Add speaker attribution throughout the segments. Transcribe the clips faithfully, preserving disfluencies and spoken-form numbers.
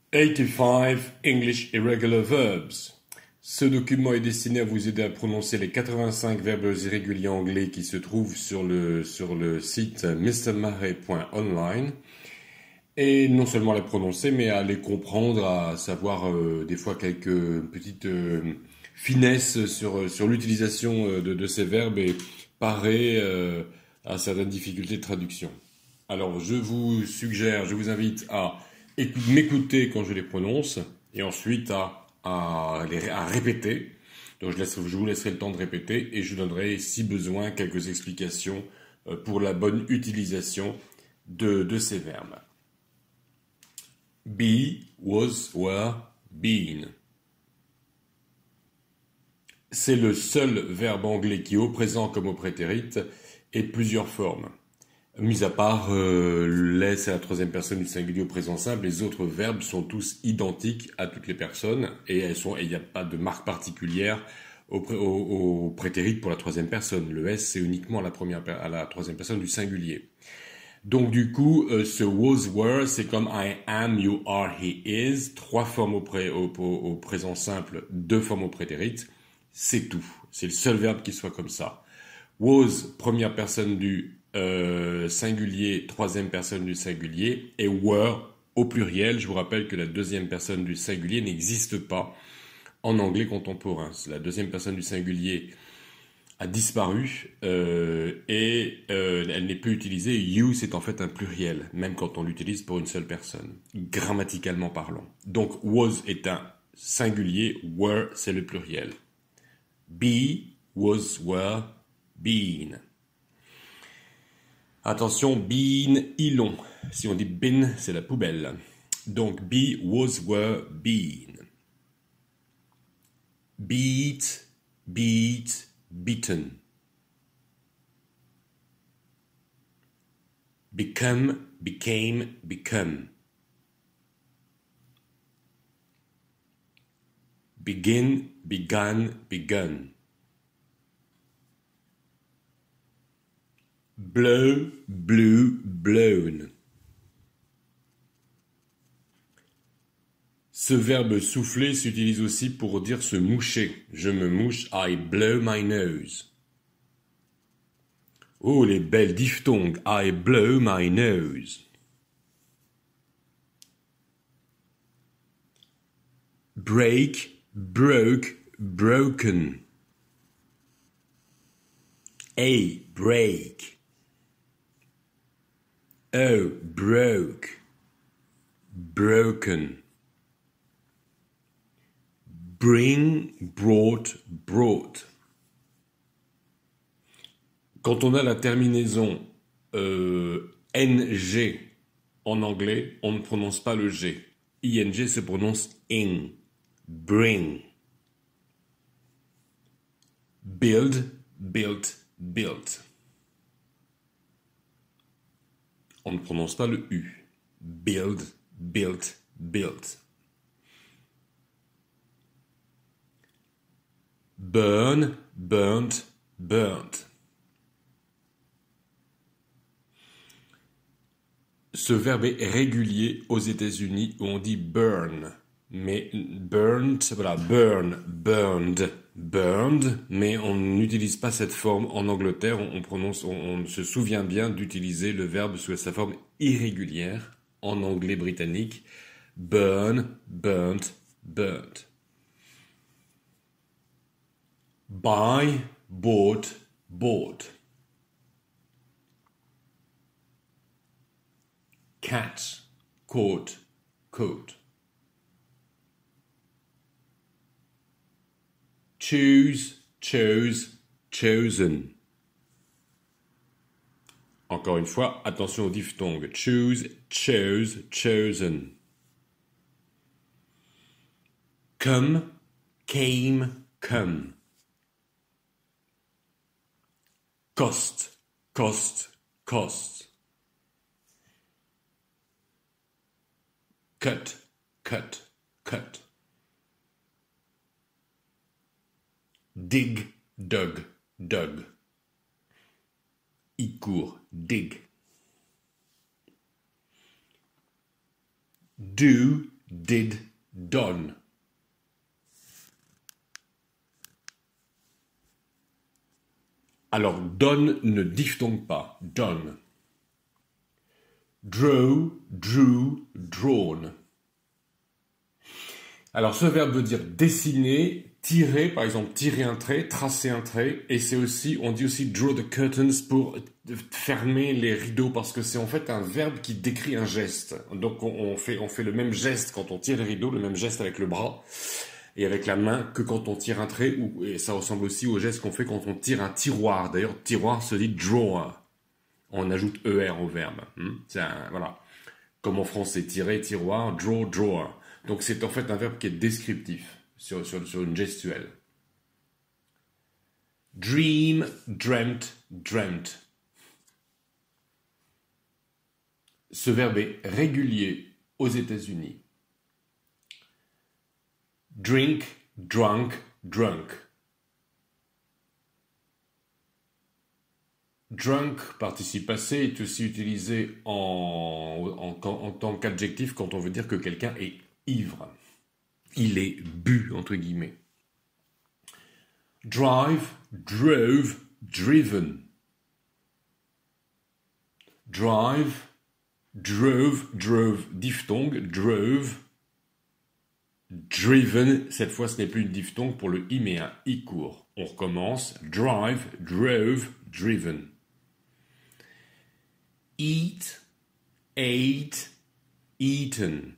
Speaker 1: eighty-five English Irregular Verbs. Ce document est destiné à vous aider à prononcer les quatre-vingt-cinq verbes irréguliers anglais qui se trouvent sur le, sur le site mister marais point online. Et non seulement à les prononcer, mais à les comprendre, à savoir euh, des fois quelques petites euh, finesses sur, sur l'utilisation euh, de, de ces verbes et parer euh, à certaines difficultés de traduction. Alors je vous suggère, je vous invite à écou- m'écouter quand je les prononce et ensuite à, à, les, à répéter. Donc je, laisse, je vous laisserai le temps de répéter et je vous donnerai si besoin quelques explications euh, pour la bonne utilisation de, de ces verbes. Be, was, were, been. C'est le seul verbe anglais qui, au présent comme au prétérit, ait plusieurs formes. Mis à part euh, les, c'est la troisième personne du singulier au présent simple, les autres verbes sont tous identiques à toutes les personnes et elles sont, il n'y a pas de marque particulière au, pré, au, au prétérit pour la troisième personne. Le S, c'est uniquement à la, première, à la troisième personne du singulier. Donc du coup, euh, ce was, were, c'est comme I am, you are, he is, trois formes au, pré, au, au, au présent simple, deux formes au prétérit, c'est tout. C'est le seul verbe qui soit comme ça. Was, première personne du euh, singulier, troisième personne du singulier, et were au pluriel. Je vous rappelle que la deuxième personne du singulier n'existe pas en anglais contemporain. La deuxième personne du singulier a disparu euh, et euh, elle n'est plus utilisée. You, c'est en fait un pluriel, même quand on l'utilise pour une seule personne, grammaticalement parlant. Donc, was est un singulier, were, c'est le pluriel. Be, was, were, been. Attention, been, ilon. Si on dit bin, c'est la poubelle. Donc, be, was, were, been. Beat, beat, beaten. Become, became, become. Begin, began, begun. Blow, blew, blown. Ce verbe souffler s'utilise aussi pour dire se moucher. Je me mouche, I blow my nose. Oh, les belles diphtongues, I blow my nose. Break, broke, broken. A, break. O, broke, broken. Bring, brought, brought. Quand on a la terminaison euh, ng en anglais, on ne prononce pas le G. ing se prononce ing. Bring. Build, built, built. On ne prononce pas le U. Build, built, built. Burn, burnt, burnt. Ce verbe est régulier aux États-Unis où on dit burn. Mais burnt, voilà, burn, burned, burned, mais on n'utilise pas cette forme en Angleterre. On, on prononce, on, on se souvient bien d'utiliser le verbe sous sa forme irrégulière en anglais britannique. Burn, burnt, burnt. Buy, bought, bought. Catch, caught, caught. Choose, chose, chosen. Encore une fois, attention aux diphtongues. Choose, chose, chosen. Come, came, come. Cost, cost, cost. Cut, cut, cut. Dig, dug, dug. Il court, dig. Do, did, done. Alors, done ne diphtongue pas. Done. Draw, drew, drawn. Alors, ce verbe veut dire dessiner, tirer, par exemple, tirer un trait, tracer un trait, et c'est aussi, on dit aussi draw the curtains pour fermer les rideaux, parce que c'est en fait un verbe qui décrit un geste. Donc, on, on fait, on fait le même geste quand on tire les rideaux, le même geste avec le bras et avec la main que quand on tire un trait, ou, et ça ressemble aussi au geste qu'on fait quand on tire un tiroir. D'ailleurs, tiroir se dit drawer. On ajoute E R au verbe. Hmm, c'est un, voilà. Comme en français, tirer, tiroir, draw, drawer. Donc c'est en fait un verbe qui est descriptif sur, sur, sur une gestuelle. Dream, dreamt, dreamt. Ce verbe est régulier aux États-Unis. Drink, drunk, drunk. Drunk, participe passé, est aussi utilisé en, en, en tant qu'adjectif quand on veut dire que quelqu'un est ivre. Il est bu, entre guillemets. Drive, drove, driven. Drive, drove, drove, diphtongue, drove. Driven, cette fois ce n'est plus une diphtongue pour le i mais un i court. On recommence. Drive, drove, driven. Eat, ate, eaten.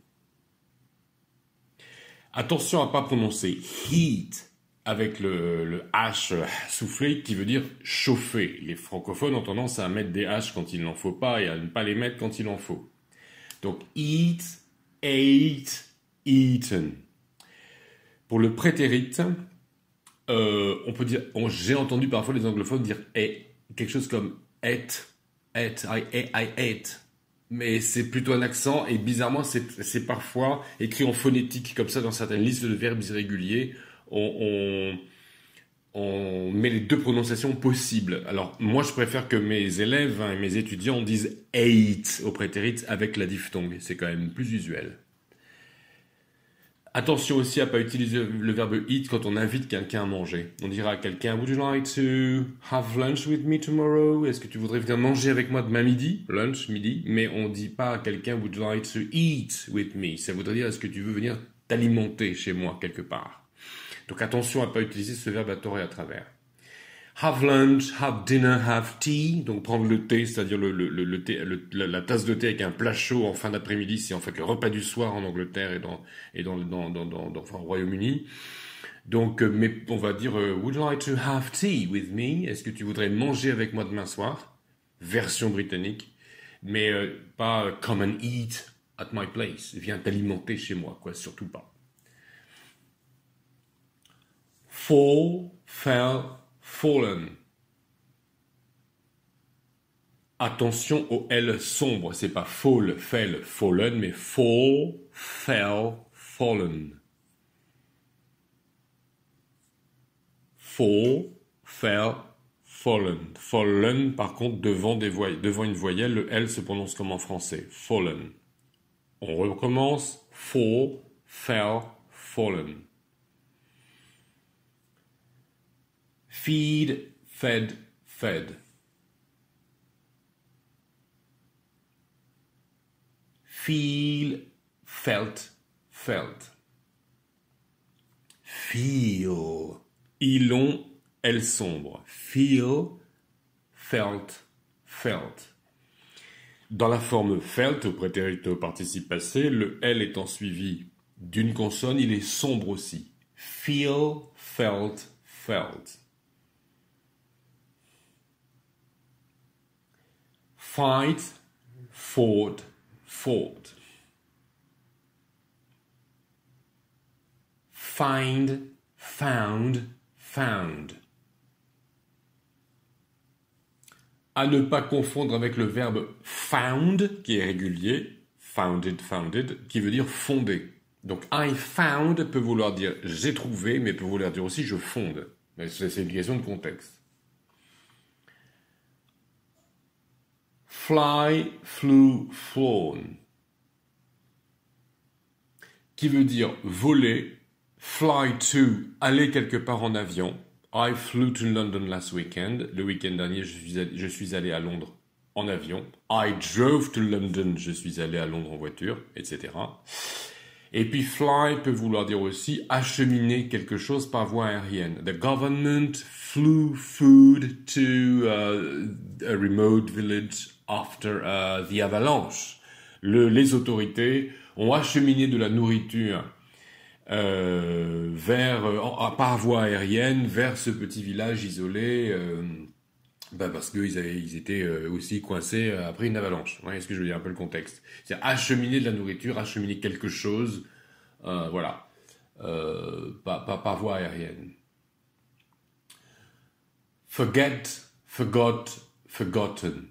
Speaker 1: Attention à ne pas prononcer heat avec le, le H soufflé qui veut dire chauffer. Les francophones ont tendance à mettre des H quand il n'en faut pas et à ne pas les mettre quand il en faut. Donc eat, ate, eaten. Pour le prétérit, euh, on peut dire, on, j'ai entendu parfois les anglophones dire et, quelque chose comme ate, ate, I, I ate. Mais c'est plutôt un accent et bizarrement c'est, c'est parfois écrit en phonétique comme ça dans certaines listes de verbes irréguliers. On, on, on met les deux prononciations possibles. Alors moi je préfère que mes élèves et hein, mes étudiants disent ate au prétérit avec la diphtongue. C'est quand même plus usuel. Attention aussi à ne pas utiliser le verbe eat quand on invite quelqu'un à manger. On dira à quelqu'un « Would you like to have lunch with me tomorrow ?» Est-ce que tu voudrais venir manger avec moi demain midi? Lunch, midi. Mais on ne dit pas à quelqu'un « Would you like to eat with me ?» Ça voudrait dire « Est-ce que tu veux venir t'alimenter chez moi quelque part ?» Donc attention à ne pas utiliser ce verbe à tort et à travers. Have lunch, have dinner, have tea. Donc prendre le thé, c'est-à-dire le, le, le, le thé, le, la, la tasse de thé avec un plat chaud en fin d'après-midi. C'est en fait le repas du soir en Angleterre et dans et dans dans dans, dans, dans enfin, au Royaume-Uni. Donc, euh, mais on va dire euh, Would you like to have tea with me? Est-ce que tu voudrais manger avec moi demain soir? Version britannique, mais euh, pas euh, come and eat at my place. Viens t'alimenter chez moi, quoi. Surtout pas. Fall, fell. Fallen. Attention au L sombre, c'est pas fall, fell, fallen, mais fall, fell, fallen. Fall, fell, fallen. Fallen, par contre, devant, des voy- devant une voyelle, le L se prononce comme en français, fallen. On recommence, fall, fell, fallen. Feed, fed, fed. Feel, felt, felt. Feel. Ils ont, elles sombre. Feel, felt, felt. Dans la forme felt, au prétérit au participe passé, le L étant suivi d'une consonne, il est sombre aussi. Feel, felt, felt. Fight, fought, fought. Find, found, found. À ne pas confondre avec le verbe found, qui est régulier, founded, founded, qui veut dire fonder. Donc, I found peut vouloir dire j'ai trouvé, mais peut vouloir dire aussi je fonde. Mais c'est une question de contexte. Fly, flew, flown. qui veut dire voler, fly to, aller quelque part en avion. I flew to London last weekend. Le week-end dernier, je suis allé, je suis allé à Londres en avion. I drove to London. Je suis allé à Londres en voiture, et cetera. Et puis fly peut vouloir dire aussi acheminer quelque chose par voie aérienne. The government flew food to uh, a remote village after uh, the avalanche. Le, les autorités ont acheminé de la nourriture euh, vers, euh, par voie aérienne vers ce petit village isolé euh, bah parce qu'ils ils étaient euh, aussi coincés après une avalanche. Ouais, est-ce que je veux dire un peu le contexte? C'est acheminer de la nourriture, acheminer quelque chose, euh, voilà, euh, par, par, par voie aérienne. Forget, forgot, forgotten.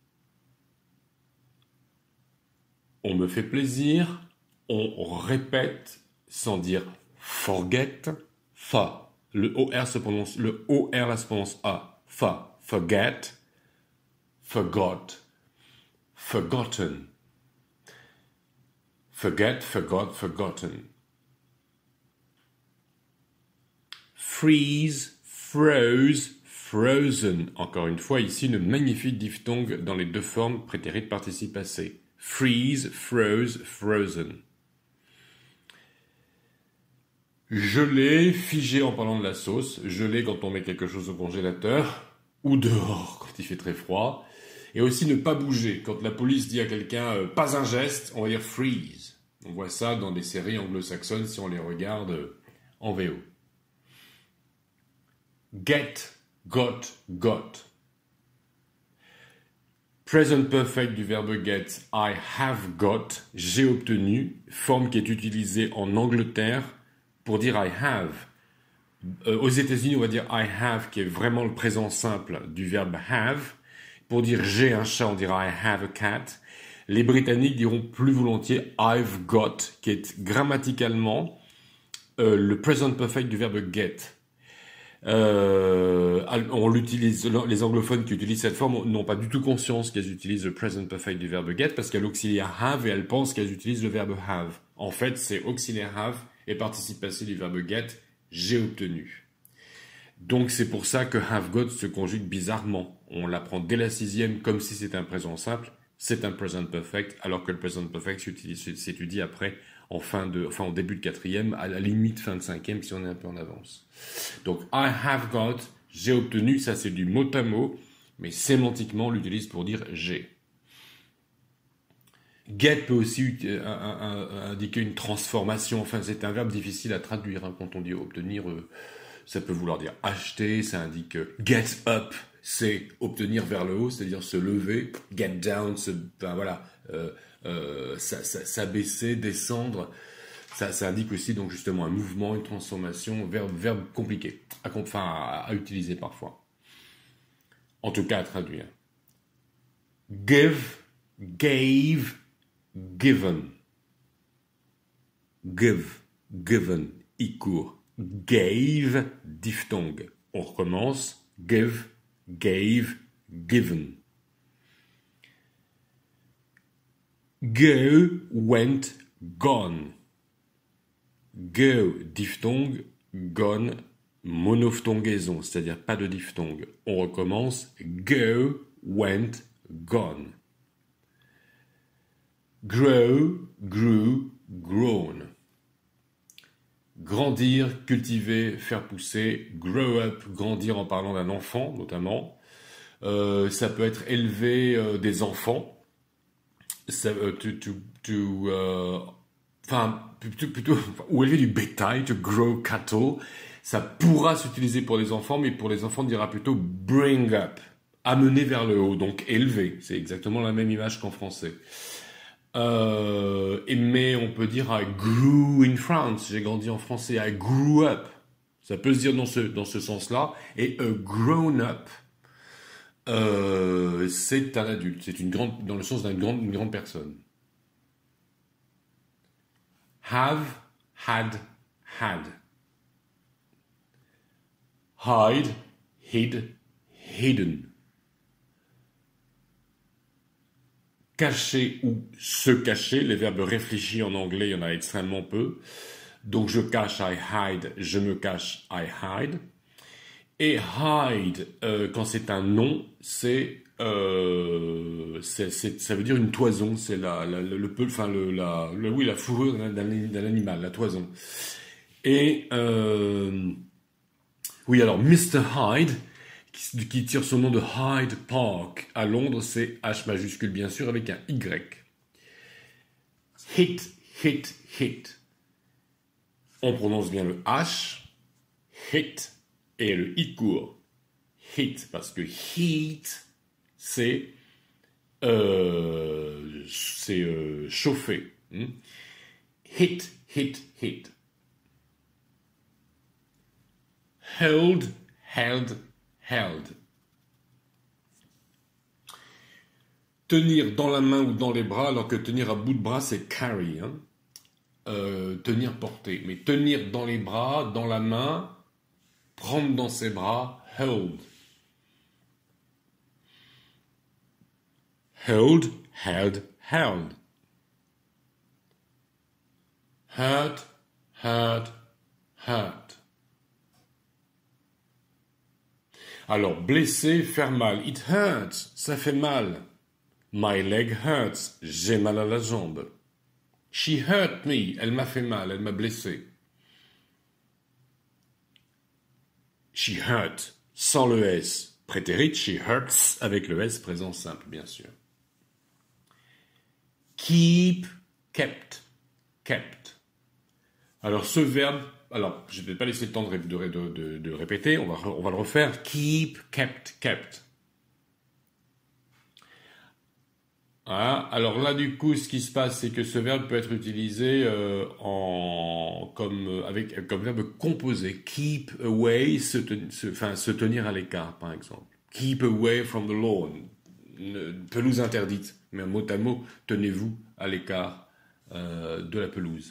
Speaker 1: On me fait plaisir, on répète sans dire forget, fa. Le O R se prononce, le O R là se prononce A. Fa, forget, forgot, forgotten. Forget, forgot, forgotten. Freeze, froze, frozen. Encore une fois, ici, une magnifique diphtongue dans les deux formes prétérit participe passé. Freeze, froze, frozen. Geler, figé en parlant de la sauce. Geler quand on met quelque chose au congélateur. Ou dehors quand il fait très froid. Et aussi ne pas bouger. Quand la police dit à quelqu'un euh, pas un geste, on va dire freeze. On voit ça dans des séries anglo-saxonnes si on les regarde euh, en V O. Get, got, got. Present perfect du verbe get, I have got, j'ai obtenu, forme qui est utilisée en Angleterre pour dire I have. Euh, aux États-Unis, on va dire I have, qui est vraiment le présent simple du verbe have. Pour dire j'ai un chat, on dira I have a cat. Les Britanniques diront plus volontiers I've got, qui est grammaticalement euh, le present perfect du verbe get. Euh, on l'utilise, les anglophones qui utilisent cette forme n'ont pas du tout conscience qu'elles utilisent le present perfect du verbe get parce qu'il y a l'auxiliaire have et elles pensent qu'elles utilisent le verbe have. En fait, c'est auxiliaire have et participe passé du verbe get, j'ai obtenu. Donc c'est pour ça que have got se conjugue bizarrement. On l'apprend dès la sixième comme si c'était un présent simple. C'est un present perfect, alors que le present perfect s'étudie après en fin de, enfin en début de quatrième, à la limite fin de cinquième si on est un peu en avance. Donc I have got, j'ai obtenu, ça c'est du mot à mot, mais sémantiquement on l'utilise pour dire j'ai. Get peut aussi euh, euh, indiquer une transformation, enfin c'est un verbe difficile à traduire hein, quand on dit obtenir, euh, ça peut vouloir dire acheter, ça indique euh, get up, c'est obtenir vers le haut, c'est-à-dire se lever, get down, se, ben voilà, euh, euh, s'abaisser, descendre, ça, ça indique aussi donc justement un mouvement, une transformation, verbe, verbe compliqué, à, enfin à, à utiliser parfois. En tout cas à traduire. Give, gave, given. Give, given, i court. Gave, diphtongue. On recommence. Give, gave, given. Go, went, gone. Go, diphtongue, gone, monophthongaison, c'est-à-dire pas de diphtongue. On recommence. Go, went, gone. Grow, grew, grown. Grandir, cultiver, faire pousser. Grow up, grandir en parlant d'un enfant, notamment. Euh, ça peut être élever euh, des enfants. Ça, euh, to, to, to, euh, enfin, plutôt, plutôt, ou élever du bétail, to grow cattle. Ça pourra s'utiliser pour les enfants, mais pour les enfants, on dira plutôt bring up. Amener vers le haut, donc élever. C'est exactement la même image qu'en français. Euh, mais on peut dire I grew in France, j'ai grandi en français, I grew up, ça peut se dire dans ce, dans ce sens-là, et a grown up, euh, c'est un adulte, c'est une grande, dans le sens d'une grande, une grande personne. Have, had, had. Hide, hid, hidden. cacher ou se cacher. Les verbes réfléchis en anglais, il y en a extrêmement peu. Donc je cache, I hide, je me cache, I hide. Et hide, euh, quand c'est un nom, c'est, euh, c'est, c'est, ça veut dire une toison, c'est la, la, le, le, enfin le, la, le, oui, la fourrure d'un, d'un animal, la toison. Et euh, oui, alors mister Hyde, qui, qui tire son nom de Hyde Park à Londres, c'est H majuscule bien sûr avec un Y. Hit, hit, hit. On prononce bien le H, hit, et le I court. Hit, parce que heat, c'est euh, c'est euh, chauffer. Hmm? Hit, hit, hit. Hold, held, held. Tenir dans la main ou dans les bras, alors que tenir à bout de bras, c'est carry. Hein? Euh, tenir, porter. Mais tenir dans les bras, dans la main, prendre dans ses bras, hold. Hold, held, held. Hurt, hurt, hurt. Alors, blesser, faire mal. It hurts, ça fait mal. My leg hurts, j'ai mal à la jambe. She hurt me, elle m'a fait mal, elle m'a blessé. She hurt, sans le S. Prétérit, she hurts, avec le S présent simple, bien sûr. Keep, kept, kept. Alors, ce verbe, alors, je ne vais pas laisser le temps de, de, de, de, de répéter, on va, on va le refaire. Keep, kept, kept. Voilà. Alors là, du coup, ce qui se passe, c'est que ce verbe peut être utilisé euh, en, comme, avec, comme verbe composé. Keep away, se, ten, se, enfin, se tenir à l'écart, par exemple. Keep away from the lawn. Une pelouse interdite. Mais mot à mot, tenez-vous à l'écart euh, de la pelouse.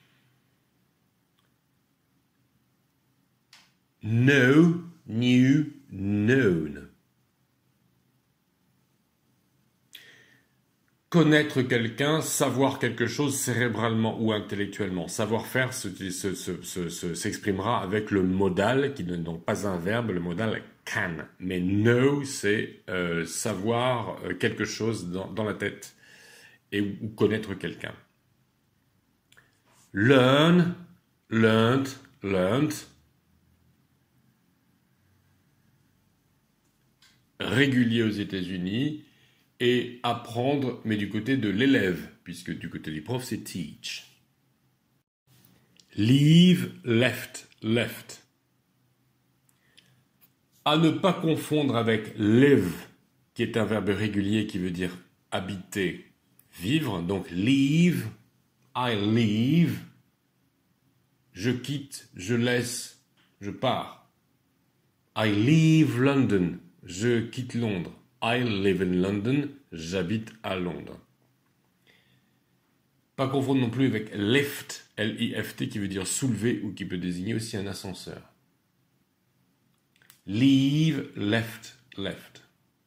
Speaker 1: Know, knew, known. Connaître quelqu'un, savoir quelque chose cérébralement ou intellectuellement. Savoir-faire s'exprimera avec le modal, qui n'est donc pas un verbe, le modal can. Mais know, c'est euh, savoir quelque chose dans, dans la tête et ou connaître quelqu'un. Learn, learned, learned. Régulier aux États-Unis. Et apprendre, mais du côté de l'élève, puisque du côté du prof, c'est teach. Leave, left, left. À ne pas confondre avec live, qui est un verbe régulier qui veut dire habiter, vivre. Donc leave, I leave. Je quitte, je laisse, je pars. I leave London. Je quitte Londres. I live in London, j'habite à Londres. Pas confondre non plus avec lift, L I F T, qui veut dire soulever ou qui peut désigner aussi un ascenseur. Leave, left, left.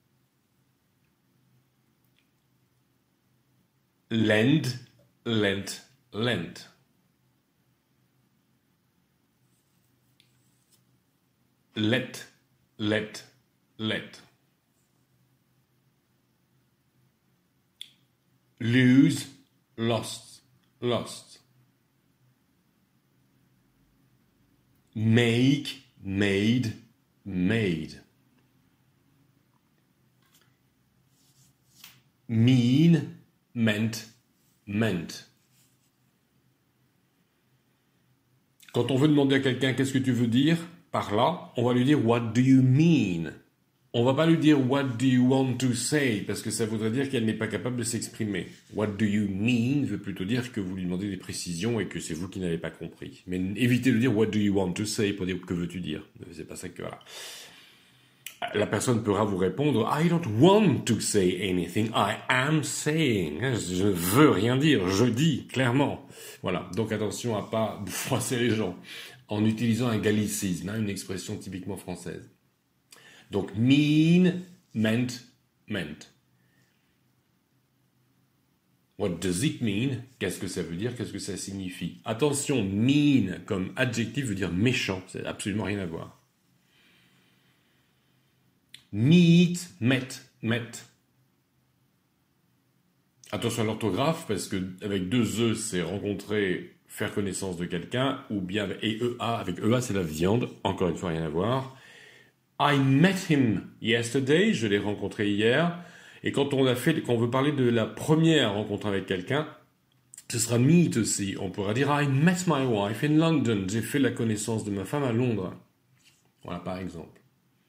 Speaker 1: Lend, lent, lent. Let, let, let. Lose, lost, lost. Make, made, made. Mean, meant, meant. Quand on veut demander à quelqu'un qu'est-ce que tu veux dire par là, on va lui dire what do you mean? On va pas lui dire what do you want to say parce que ça voudrait dire qu'elle n'est pas capable de s'exprimer. What do you mean veut plutôt dire que vous lui demandez des précisions et que c'est vous qui n'avez pas compris. Mais évitez de dire what do you want to say pour dire que veux-tu dire. C'est pas ça que voilà. La personne pourra vous répondre I don't want to say anything, I am saying. Je ne veux rien dire, je dis clairement. Voilà. Donc attention à pas froisser les gens en utilisant un gallicisme, hein, une expression typiquement française. Donc, mean, meant, meant. What does it mean? Qu'est-ce que ça veut dire? Qu'est-ce que ça signifie? Attention, mean comme adjectif veut dire méchant. Ça n'a absolument rien à voir. Meet, met, met. Attention à l'orthographe, parce que avec deux E, c'est rencontrer, faire connaissance de quelqu'un, ou bien avec et E A, avec E A, c'est la viande. Encore une fois, rien à voir. I met him yesterday, je l'ai rencontré hier. Et quand on a fait, quand on veut parler de la première rencontre avec quelqu'un, ce sera meet aussi. On pourra dire I met my wife in London. J'ai fait la connaissance de ma femme à Londres. Voilà, par exemple.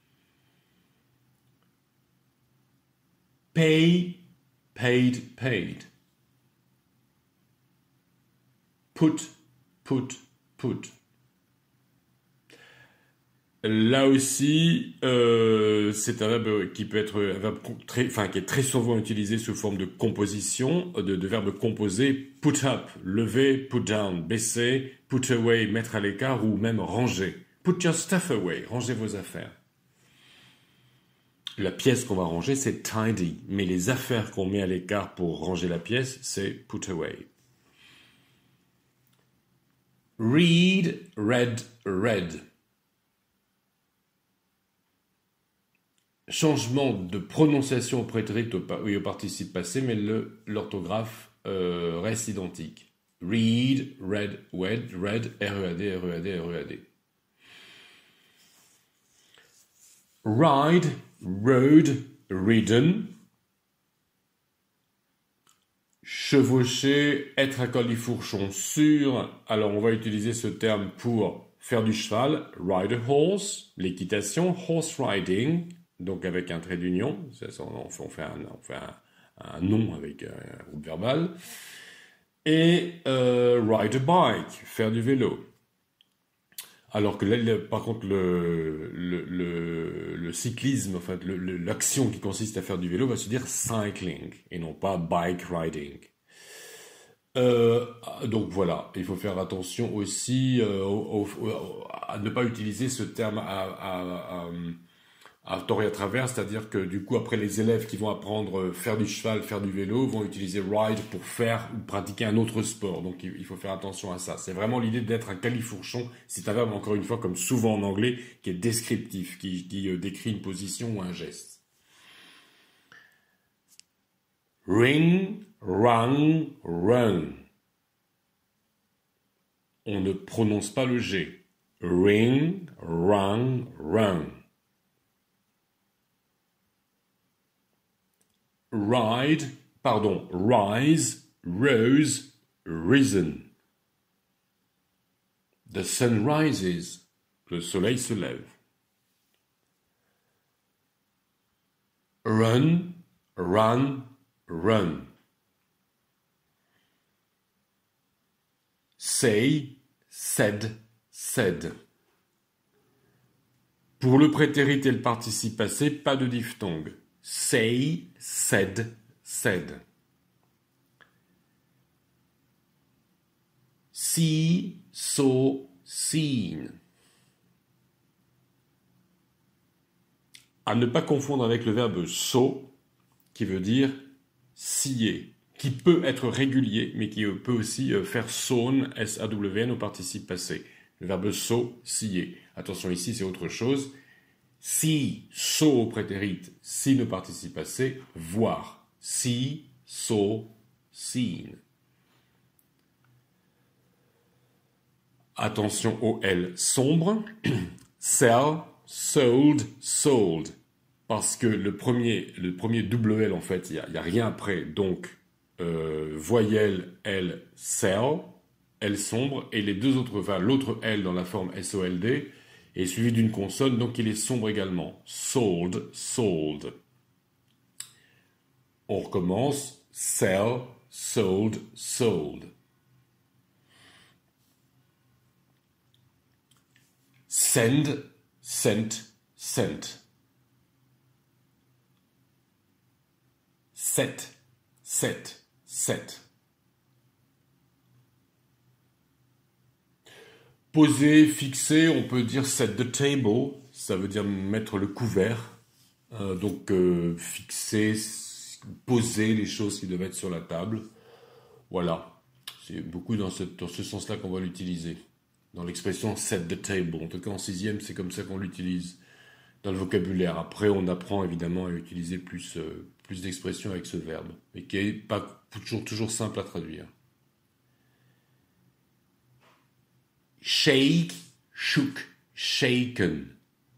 Speaker 1: Pay, paid, paid. Put, put, put. Là aussi, euh, c'est un verbe qui peut être un verbe très, enfin, qui est très souvent utilisé sous forme de composition, de, de verbe composé. Put up, lever, put down, baisser, put away, mettre à l'écart ou même ranger. Put your stuff away, rangez vos affaires. La pièce qu'on va ranger, c'est tidy, mais les affaires qu'on met à l'écart pour ranger la pièce, c'est put away. Read, read, read. Changement de prononciation au prétérit au, oui, au participe passé, mais le, l'orthographe euh, reste identique. Read, read, read, read, R-E-A-D, R-E-A-D, R-E-A-D. Ride, rode, ridden. Chevaucher, être à colifourchon sur. Alors on va utiliser ce terme pour faire du cheval. Ride a horse, l'équitation, horse riding. Donc avec un trait d'union, on fait un, on fait un, un nom avec un groupe verbal. Et euh, ride a bike, faire du vélo. Alors que là, le, par contre, le, le, le, le cyclisme, en fait, le, le, l'action qui consiste à faire du vélo va se dire cycling et non pas bike riding. Euh, donc voilà, il faut faire attention aussi euh, au, au, à ne pas utiliser ce terme à, à, à, à tort et à travers, c'est-à-dire que du coup après les élèves qui vont apprendre faire du cheval, faire du vélo, vont utiliser ride pour faire ou pratiquer un autre sport. Donc il faut faire attention à ça. C'est vraiment l'idée d'être un califourchon. C'est un verbe encore une fois comme souvent en anglais qui est descriptif, qui, qui euh, décrit une position ou un geste. Ring, run, run. On ne prononce pas le G. Ring, run, run. Ride, pardon, rise, rose, risen. The sun rises. Le soleil se lève. Run, run, run. Say, said, said. Pour le prétérit et le participe passé, pas de diphtongue. Say, said, said. See, saw, seen. À ne pas confondre avec le verbe saw, qui veut dire scier, qui peut être régulier, mais qui peut aussi faire sawn, S A W N, au participe passé. Le verbe saw, scier. Attention, ici, c'est autre chose. See, saw au prétérit, see au participe passé, voir. See, saw, seen. Attention au L sombre. Sell, sold, sold. Parce que le premier, le premier double L, en fait, il n'y a, a rien après. Donc, euh, voyelle L, sell, L sombre, et les deux autres, enfin, l'autre L dans la forme S O L D, est suivi d'une consonne, donc il est sombre également. Sold, sold. On recommence. Sell, sold, sold. Send, sent, sent. Set, set, set. Poser, fixer, on peut dire set the table, ça veut dire mettre le couvert. Euh, donc euh, fixer, poser les choses qui doivent être sur la table. Voilà, c'est beaucoup dans ce, dans ce sens-là qu'on va l'utiliser. Dans l'expression set the table. En tout cas, en sixième, c'est comme ça qu'on l'utilise dans le vocabulaire. Après, on apprend évidemment à utiliser plus, euh, plus d'expressions avec ce verbe, et qui est pas toujours, toujours simple à traduire. Shake, shook, shaken.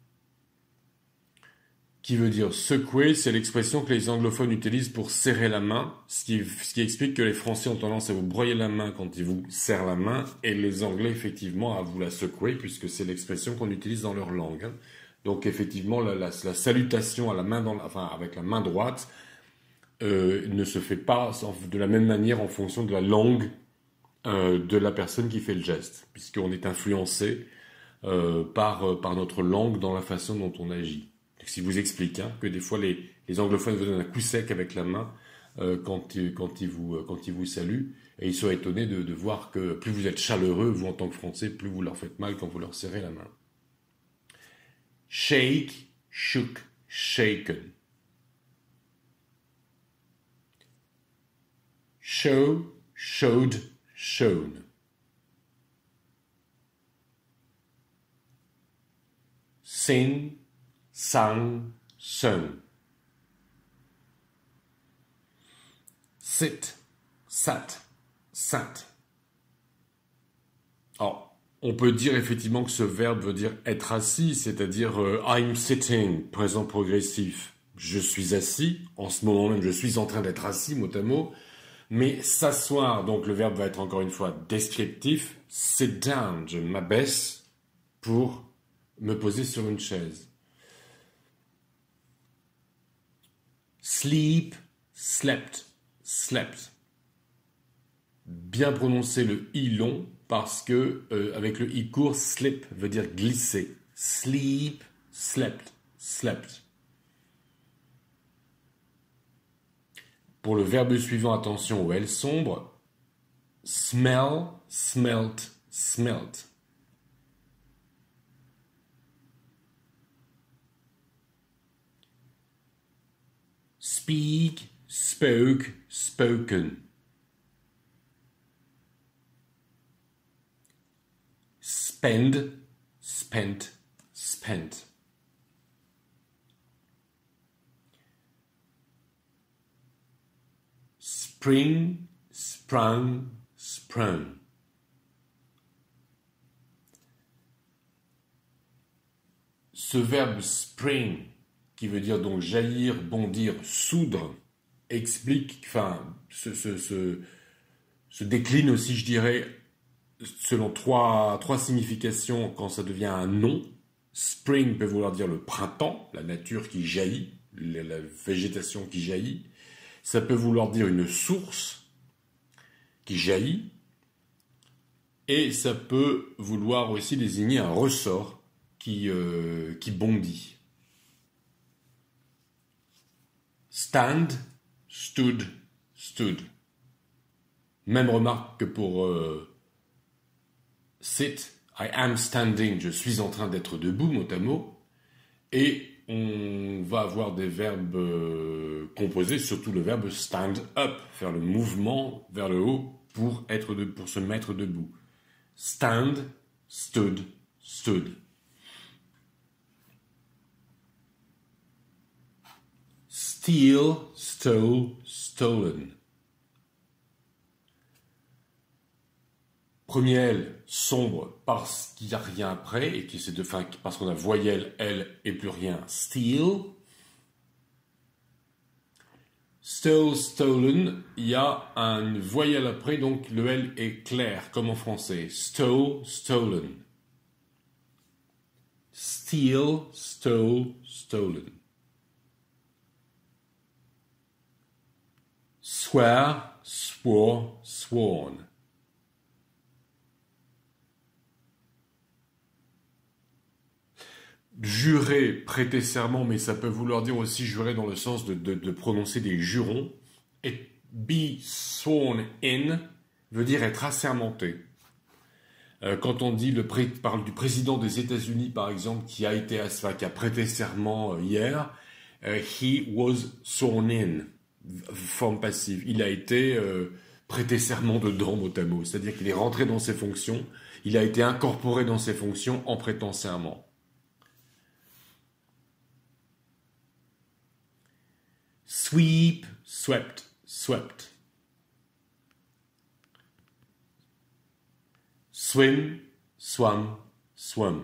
Speaker 1: Qui veut dire secouer, c'est l'expression que les anglophones utilisent pour serrer la main, ce qui, ce qui explique que les Français ont tendance à vous broyer la main quand ils vous serrent la main, et les Anglais, effectivement, à vous la secouer, puisque c'est l'expression qu'on utilise dans leur langue. Hein. Donc, effectivement, la, la, la salutation à la main dans la, enfin, avec la main droite euh, ne se fait pas de la même manière en fonction de la langue euh, de la personne qui fait le geste, puisqu'on est influencé euh, par, par notre langue dans la façon dont on agit. Si vous explique hein, que des fois les, les anglophones vous donnent un coup sec avec la main euh, quand, quand, ils vous, quand ils vous saluent, et ils sont étonnés de, de voir que plus vous êtes chaleureux, vous en tant que Français, plus vous leur faites mal quand vous leur serrez la main. Shake, shook, shaken. Show, showed, shown. Sing, sang, sung. Sit, sat, sat. Alors, on peut dire effectivement que ce verbe veut dire être assis, c'est-à-dire euh, I'm sitting, présent progressif. Je suis assis, en ce moment même je suis en train d'être assis, mot à mot. Mais s'asseoir, donc le verbe va être encore une fois descriptif. Sit down, je m'abaisse pour me poser sur une chaise. Sleep, slept, slept. Bien prononcer le i long parce que euh, avec le i court, slip veut dire glisser. Sleep, slept, slept. Pour le verbe suivant, attention au L sombre. Smell, smelt, smelt. Speak, spoke, spoken. Spend, spent, spent. Spring, sprung, sprung. Ce verbe spring, qui veut dire donc jaillir, bondir, soudre, explique, enfin, se, se, se, se décline aussi, je dirais, selon trois, trois significations quand ça devient un nom. Spring peut vouloir dire le printemps, la nature qui jaillit, la, la végétation qui jaillit. Ça peut vouloir dire une source qui jaillit. Et ça peut vouloir aussi désigner un ressort qui, euh, qui bondit. Stand, stood, stood. Même remarque que pour euh, sit, I am standing, je suis en train d'être debout, mot à mot. Et on va avoir des verbes euh, composés, surtout le verbe stand up, faire le mouvement vers le haut pour, être de, pour se mettre debout. Stand, stood, stood. Steal, stole, stolen. Premier L, sombre, parce qu'il n'y a rien après, et qui c'est de fin, parce qu'on a voyelle, L, et plus rien. Steal. Stole, stolen, il y a une voyelle après, donc le L est clair, comme en français. Stole, stolen. Steal, stole, stolen. Swear, swore, sworn. Jurer, prêter serment, mais ça peut vouloir dire aussi jurer dans le sens de, de, de prononcer des jurons. Et be sworn in veut dire être assermenté. Euh, quand on dit le pré, parle du président des États-Unis, par exemple, qui a été enfin, qui a prêté serment euh, hier, euh, he was sworn in, forme passive. Il a été euh, prêter serment dedans, mot à mot. C'est-à-dire qu'il est rentré dans ses fonctions, il a été incorporé dans ses fonctions en prêtant serment. Sweep, swept, swept. Swim, swam, swum.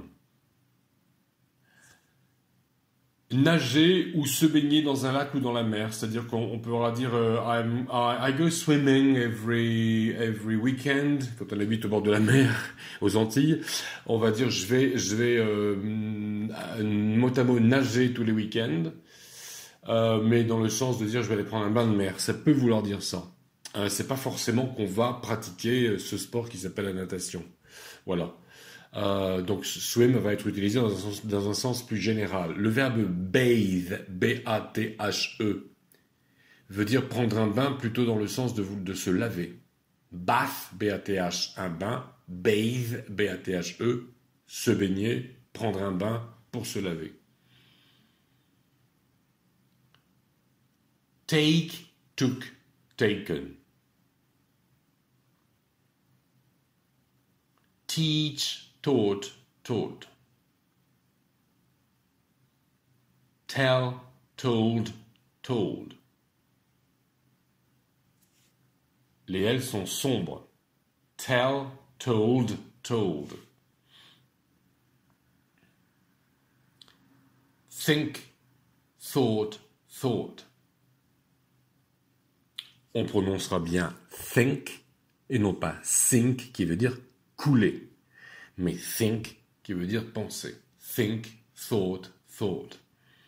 Speaker 1: Nager ou se baigner dans un lac ou dans la mer, c'est-à-dire qu'on pourra dire uh, I'm, I, I go swimming every every weekend quand on habite au bord de la mer aux Antilles. On va dire je vais je vais euh, mot à mot nager tous les week-ends, euh, mais dans le sens de dire je vais aller prendre un bain de mer. Ça peut vouloir dire ça. Euh, c'est pas forcément qu'on va pratiquer ce sport qui s'appelle la natation. Voilà. Euh, donc swim va être utilisé dans un sens, dans un sens plus général. Le verbe bathe, B A T H E, veut dire prendre un bain plutôt dans le sens de, de se laver. Bath, B A T H, un bain. Bathe, B A T H E, se baigner, prendre un bain pour se laver. Take, took, taken. Teach, taught, taught. Tell, told, told. Les L sont sombres. Tell, told, told. Think, thought, thought. On prononcera bien think et non pas sink qui veut dire couler, mais think qui veut dire penser. Think, thought, thought.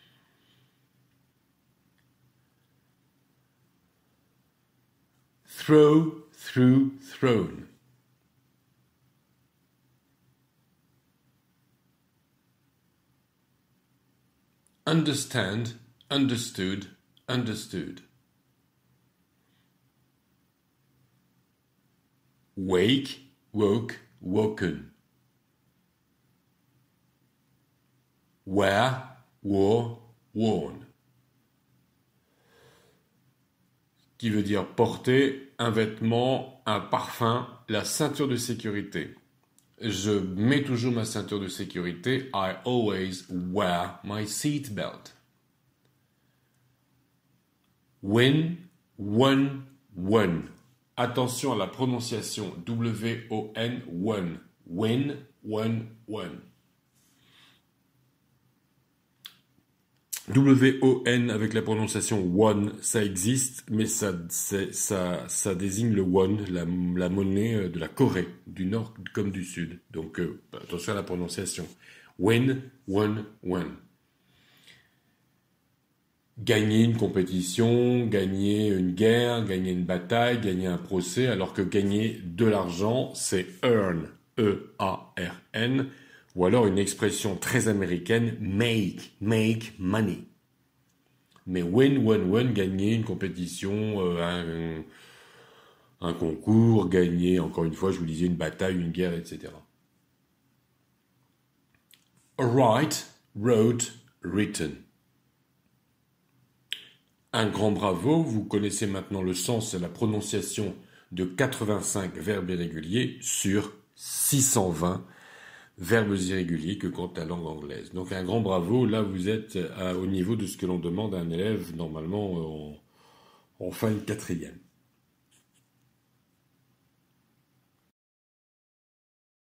Speaker 1: Throw, threw, thrown. Understand, understood, understood. Wake, woke, woken. Wear, wore, worn. Qui veut dire porter un vêtement, un parfum, la ceinture de sécurité. Je mets toujours ma ceinture de sécurité. I always wear my seat belt. Win, won, won. Attention à la prononciation. W O N, won. Win, won, won. W O N avec la prononciation won, ça existe, mais ça, ça, ça désigne le won, la, la monnaie de la Corée, du nord comme du sud. Donc euh, attention à la prononciation. Win, won, won. Gagner une compétition, gagner une guerre, gagner une bataille, gagner un procès, alors que gagner de l'argent, c'est earn, E A R N, ou alors une expression très américaine, make, make money. Mais win, win, win, gagner une compétition, euh, un, un concours, gagner, encore une fois, je vous disais, une bataille, une guerre, et cetera. Write, wrote, written. Un grand bravo, vous connaissez maintenant le sens et la prononciation de quatre-vingt-cinq verbes irréguliers sur six cent vingt verbes irréguliers que compte la langue anglaise. Donc un grand bravo, là vous êtes à, au niveau de ce que l'on demande à un élève normalement en, en fin de quatrième.